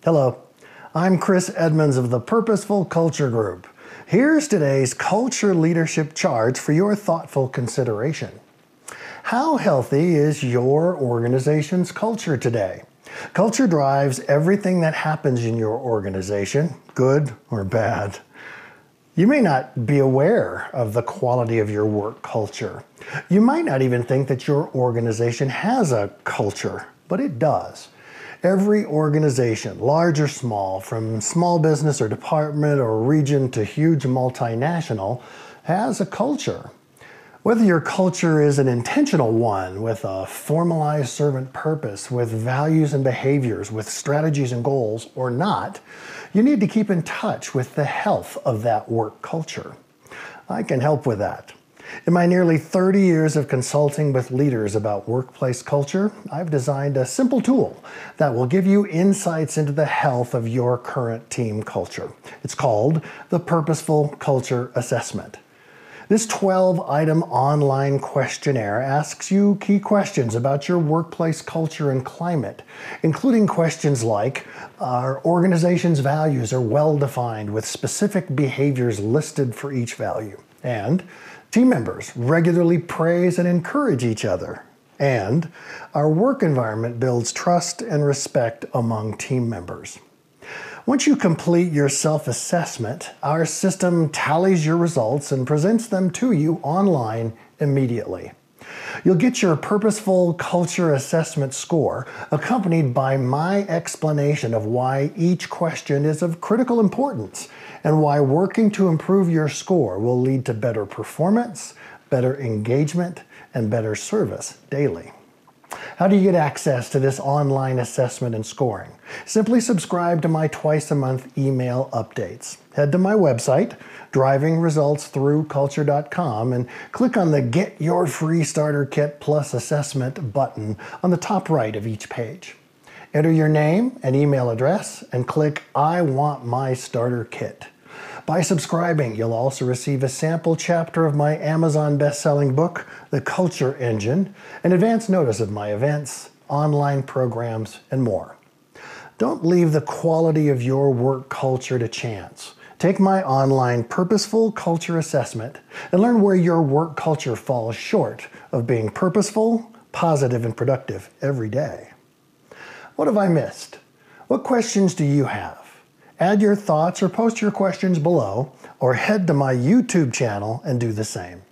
Hello, I'm Chris Edmonds of the Purposeful Culture Group. Here's today's Culture Leadership Charge for your thoughtful consideration. How healthy is your organization's culture today? Culture drives everything that happens in your organization, good or bad. You may not be aware of the quality of your work culture. You might not even think that your organization has a culture, but it does. Every organization, large or small, from small business or department or region to huge multinational, has a culture. Whether your culture is an intentional one with a formalized servant purpose, with values and behaviors, with strategies and goals, or not, you need to keep in touch with the health of that work culture. I can help with that. In my nearly 30 years of consulting with leaders about workplace culture, I've designed a simple tool that will give you insights into the health of your current team culture. It's called the Purposeful Culture Assessment. This 12-item online questionnaire asks you key questions about your workplace culture and climate, including questions like, our organization's values are well-defined with specific behaviors listed for each value, and team members regularly praise and encourage each other, and our work environment builds trust and respect among team members. Once you complete your self-assessment, our system tallies your results and presents them to you online immediately. You'll get your Purposeful Culture Assessment score accompanied by my explanation of why each question is of critical importance and why working to improve your score will lead to better performance, better engagement, and better service daily. How do you get access to this online assessment and scoring? Simply subscribe to my twice-a-month email updates. Head to my website, drivingresultsthroughculture.com, and click on the Get Your Free Starter Kit Plus Assessment button on the top right of each page. Enter your name and email address and click I Want My Starter Kit. By subscribing, you'll also receive a sample chapter of my Amazon best-selling book, The Culture Engine, an advance notice of my events, online programs, and more. Don't leave the quality of your work culture to chance. Take my online Purposeful Culture Assessment and learn where your work culture falls short of being purposeful, positive, and productive every day. What have I missed? What questions do you have? Add your thoughts or post your questions below, or head to my YouTube channel and do the same.